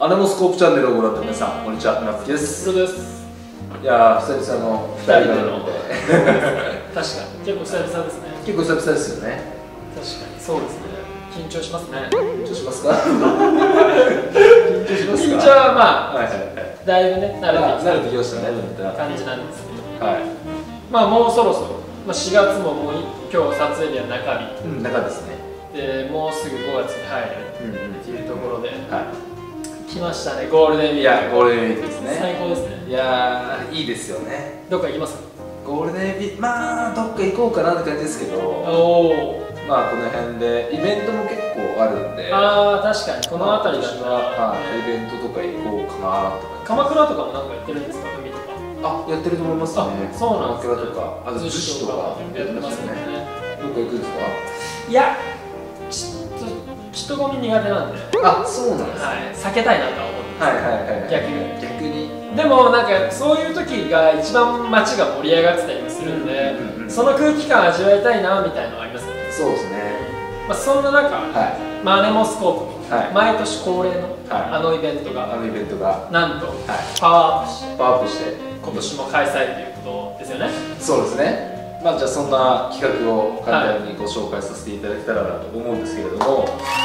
ネモスコープチャンネルをご覧の皆さん、こんにちは、なつきです。 そうです。 いやー、久々の2人での確かに、結構久々ですね。 結構久々ですよね。 確かに、そうですね。緊張しますね。 緊張しますか緊張しますか。 緊張はまあ、だいぶね、慣れてきましたね、感じなんですけど。はい。まあ、もうそろそろ、4月ももう今日撮影日は中日。 中ですね。 で、もうすぐ5月に入るっていうところで。来ましたね、ゴールデンウィーク。 いや、ゴールデンウィークですね。 最高ですね。 いやー、いいですよね。 どっか行きますか？ ゴールデンウィーク、まあ、どっか行こうかなって感じですけど、まあ、この辺で、イベントも結構あるんで、 ああ、確かに、この辺りだったら、 イベントとか行こうかなとか。 鎌倉とかもなんかやってるんですか、海とか。 あ、やってると思いますね。 そうなんですね。 鎌倉とか、あと逗子とかやってますね。 どっか行くんですか？ いや、人混み苦手なんで。 あ、そうなんですね。 避けたいなとは思うんです。逆に。でもなんかそういう時が一番街が盛り上がってたりもするんで、その空気感味わいたいなみたいなのはありますね。 そうですね。 まあそんな中、アネモスコープ、毎年恒例のあのイベントがなんとパワーアップして今年も開催ということですよね。 そうですね。まあじゃあそんな企画を簡単にご紹介させていただけたらなと思うんですけれども、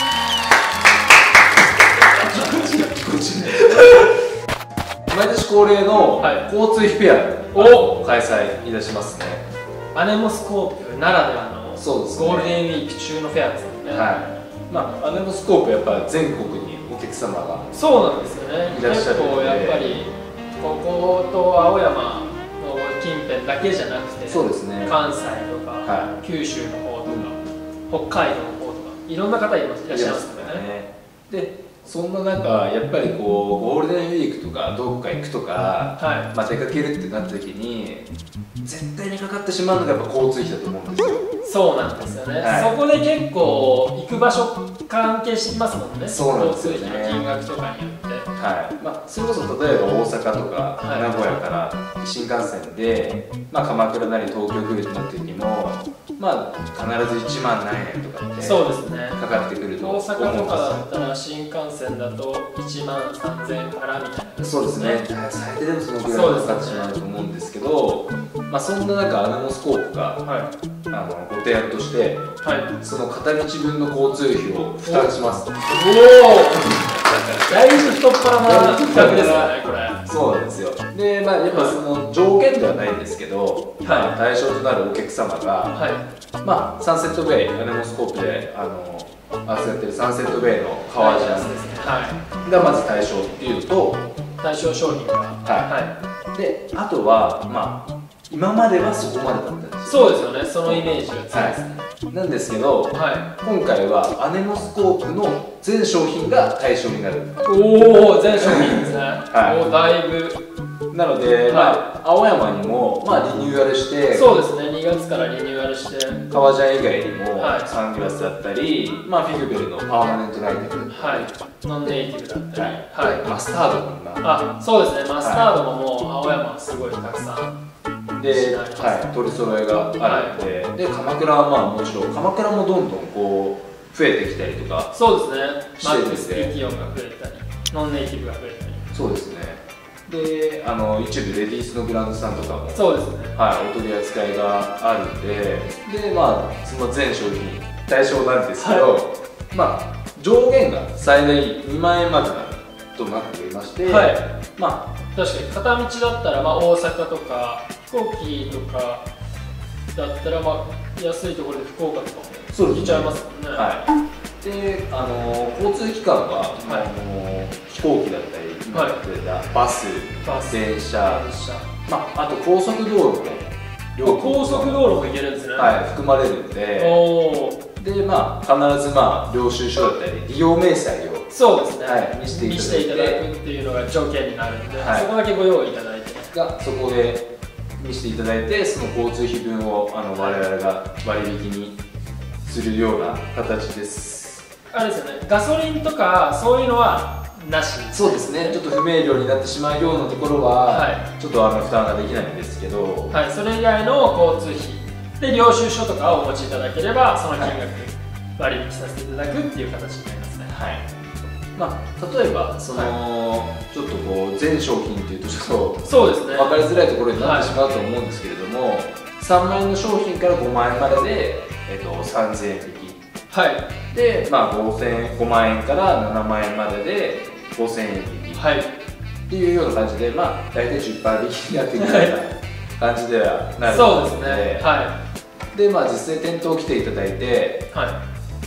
毎年恒例の交通費フェアを開催いたしますね。 アネモスコープならではのゴールデンウィーク中のフェアですよね。 まあアネモスコープやっぱ全国にお客様がそうなんですよね。 いらっしゃるので、 やっぱりここと青山の近辺だけじゃなくて、 そうですね、 関西とか九州の方とか北海道の方とかいろんな方いらっしゃいますからね。 でそんな中やっぱりこうゴールデンウィークとかどっか行くとか、まあ出かけるってなった時に絶対にかかってしまうのがやっぱ交通費だと思うんですよ。 そうなんですよね。そこで結構行く場所関係してきますもんね。 そうなんですよね。 交通費の金額とかによって。 まあそれこそ例えば大阪とか名古屋から新幹線でまあ鎌倉なり東京来るってなった時もまあ必ず1万何円とかってそうですねかかってくると思うんですよ。 大阪とかだったら新幹線だと1万3000円からみたいな。 そうですね。最低でもそのぐらいかかってしまうと思うんですけど、まあそんな中アネモスコープがご提案として、その片道分の交通費を負担しますと。おお、 だいぶ太っ腹な企画ですよね、これ。 そうなんですよ。で、まあやっぱその条件ではないんですけど、対象となるお客様が、まあサンセットベイ、アネモスコープで扱ってるサンセットベイの革ジャンがまず対象っていうと、 対象商品が。 で、あとはまあ今まではそこまでだったんですよ。そうですよね、そのイメージが強いですね。 なんですけど、今回はアネモスコープの全商品が対象になる。 おお、全商品ですね。おお、だいぶ。 なので、まあ青山にもまあリニューアルして、 そうですね、2月からリニューアルして革ジャン以外にもサングラスだったり、まあフィグベルのパーマネントライティブ、 ノンネイティブだったり、 マスタードも今、そうですね、マスタードももう青山はすごいたくさんで、取り揃えがあるので、で鎌倉はまあもちろん鎌倉もどんどんこう増えてきたりとか、 そうですね、マックスピティオンが増えたりノンネイティブが増えたり、 そうですね。で、一部レディースのブランドさんとかもそうですね、 お取り扱いがあるんで、でまあその全商品対象なんですけど、まあ上限が最大2万円までとなっておりまして、まあ確かに片道だったらまあ大阪とか飛行機とかだったらまあ安いところで福岡とかも行っちゃいますもんね。 で、交通機関は飛行機だったり、今言ってたバス、電車、まああと高速道路も高速道路も行けるんですね。 含まれるんで、でまあ必ずまあ領収書だったり利用明細をそうですね、 見せていただくっていうのが条件になるんで、そこだけご用意いただいて、 そこで見せていただいて、その交通費分を我々が割引にするような形です。 あれですよね、ガソリンとかそういうのはなし。 そうですね、ちょっと不明瞭になってしまうようなところは、ちょっと負担ができないんですけど、 それ以外の交通費で領収書とかをお持ちいただければ、その金額割引させていただくっていう形になりますね。 例えばその、ちょっとこう全商品っていうとちょっとそうですね、 分かりづらいところになってしまうと思うんですけれども、3万円の商品から5万円までで、3000円引き、はい、で、5万円から7万円までで5000円引き、はい、っていうような感じで、大体 10% 引きになってくるような感じではなるので、そうですね、はい、で、実際店頭来ていただいて、はい、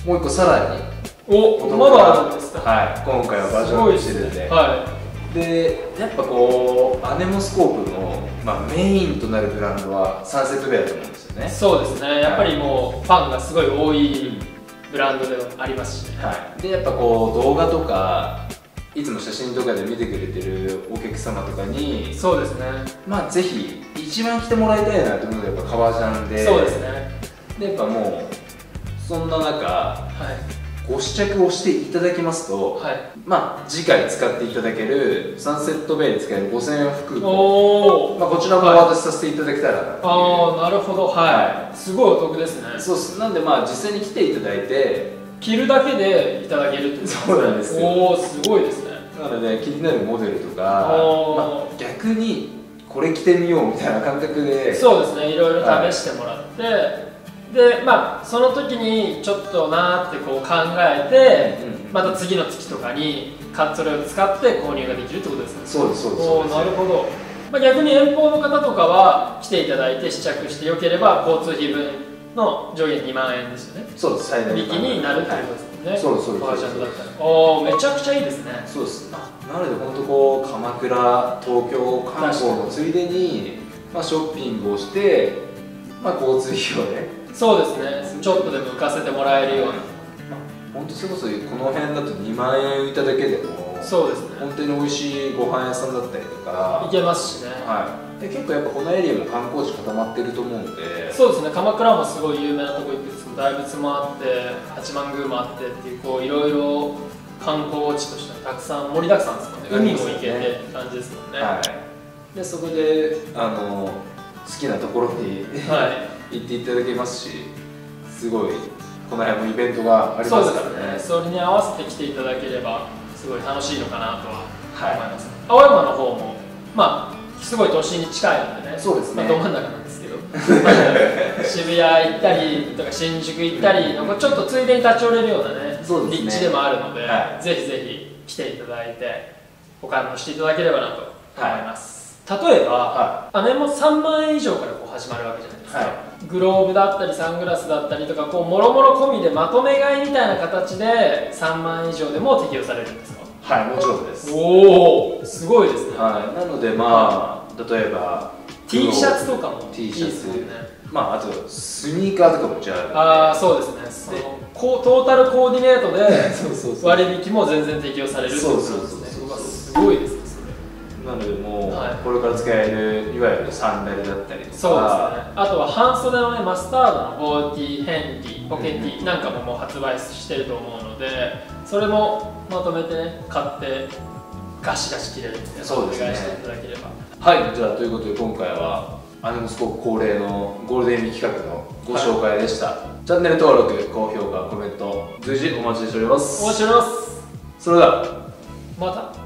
もう一個さらにまだあるんですか。 はい、今回はバージョンアップしてるんで、でやっぱこうアネモスコープの、メインとなるブランドはサンセットベアだと思うんですよね。 そうですね、やっぱりもうファンがすごい多いブランドではありますし、 はい、でやっぱこう動画とかいつも写真とかで見てくれてるお客様とかに、 そうですね、 ぜひ一番来てもらいたいなと思うのがやっぱ革ジャンで、 そうですね、 でやっぱもうそんな中、ご試着をしていただきますと、次回使っていただけるサンセットベイで使える5000円服こちらもお渡しさせていただけたらな。 ああ、なるほど、はい、すごいお得ですね。 そうです。なんで実際に来ていただいて着るだけでいただけるってことですね。 そうなんですよ。 おお、すごいですね。 なので気になるモデルとか、逆にこれ着てみようみたいな感覚で、 そうですね、いろいろ試してもらって、でその時にちょっとなーってこう考えて、また次の月とかにそれを使って購入ができるってことですね。 そうです、そうです。 おー、なるほど。逆に遠方の方とかは来ていただいて試着してよければ交通費分の上限2万円ですよね。 そうです、最大引きになるってことですもんね。 そうです、そうです。 バージョンだったら、おー、めちゃくちゃいいですね。 そうです。なので本当こう鎌倉、東京観光のついでにショッピングをして、交通費をね、 そうですね、ちょっとでも浮かせてもらえるような、 本当それこそこの辺だと2万円いただけでも、 そうですね、 本当に美味しいご飯屋さんだったりとか行けますしね、 で結構やっぱこのエリアも観光地固まってると思うので、 そうですね、鎌倉もすごい有名なとこいくつも大仏もあって八幡宮もあってっていう、こういろいろ観光地としてはたくさん盛りだくさんですもんね。海も行けてって感じですもんね。 でそこで好きなところに行っていただけますし、すごいこの辺もイベントがありますからね。 それに合わせて来ていただければすごい楽しいのかなとは思います。青山の方もすごい都心に近いのでね、 そうですね、 ど真ん中なんですけど渋谷行ったりとか新宿行ったりちょっとついでに立ち寄れるようなね、立地でもあるので、ぜひぜひ来ていただいてお買い物していただければなと思います。例えば、姉も3万円以上から始まるわけじゃないですか、グローブだったりサングラスだったりとかもろもろ込みでまとめ買いみたいな形で3万円以上でも適用されるんですか？ はい、もちろんです。 おお、すごいですね。 なので例えば T シャツとかも T シャツ、あとスニーカーとかもじゃあ、そうですね、トータルコーディネートで割引も全然適用されるってことなんですね。すごいですね。 なのでもうこれから使えるいわゆるサンダルだったりとか、 そうですね、あとは半袖のマスタードの OT、ヘンティ、ポケティなんかももう発売してると思うので、それもまとめてね買ってガシガシ着れるみたいなお願いしていただければ。はい、 じゃあということで今回はアネモスコープ恒例のゴールデンウィーク企画のご紹介でした。チャンネル登録、高評価、コメント随時お待ちしております。 お待ちしております。 それではまた。